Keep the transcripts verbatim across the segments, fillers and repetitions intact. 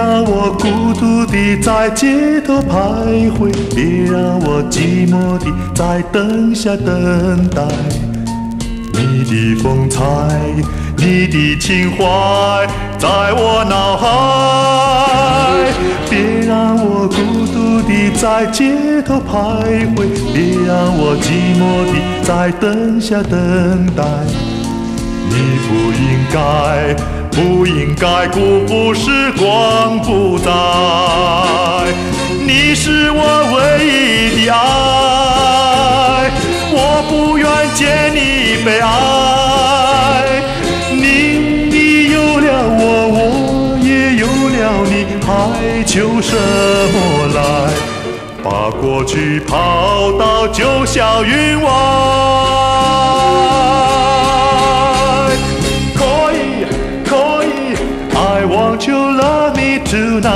让我孤独地在街头徘徊，别让我寂寞地在灯下等待。你的风采，你的情怀，在我脑海。别让我孤独地在街头徘徊，别让我寂寞地在灯下等待。你不应该，不应该辜负时光不再。你是我唯一的爱，我不愿见你悲哀。你有了我，我也有了你，还求什么来？把过去抛到九霄云外。可以，可以 I want you love me tonight。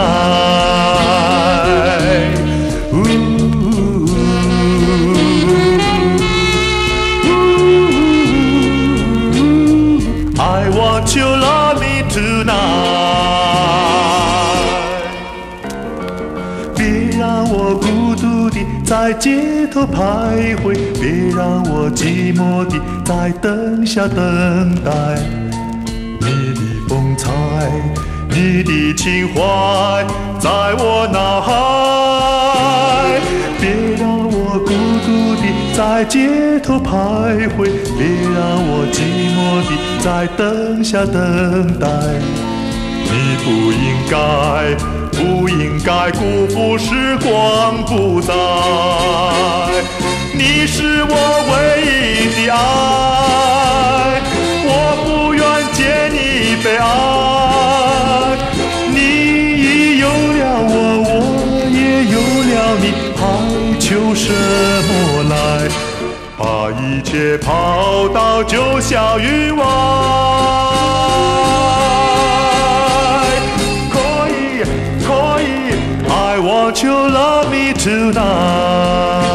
I want you love me tonight。 别让我孤独地在街头徘徊，别让我寂寞地在灯下等待。你的风采，你的情怀，在我脑海。别让我孤独地在街头徘徊，别让我寂寞地在灯下等待。你不应该，不应该辜负时光不再。你是我唯一的爱，我不愿见你悲哀。你已有了我，我也有了你，还求什么来？把一切抛到九霄云外。可以，可以 I want you love me tonight。